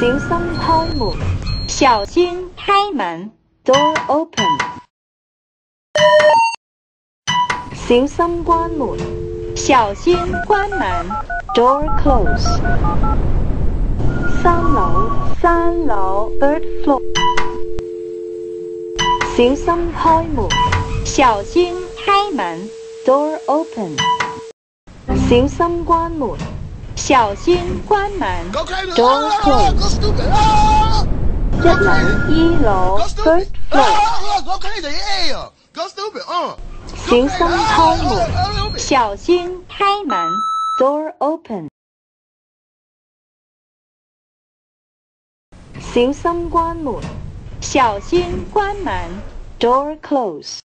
小心开门，小心开门 ，Door open。小心关门，小心关门 ，Door close。三楼 ，Third floor。小心开门，小心开门 ，Door open。小心关门，小心关门 ，Door close。一樓 ，Third floor。小心开门，小心开门 ，Door open。小心关门，小心关门 ，Door close。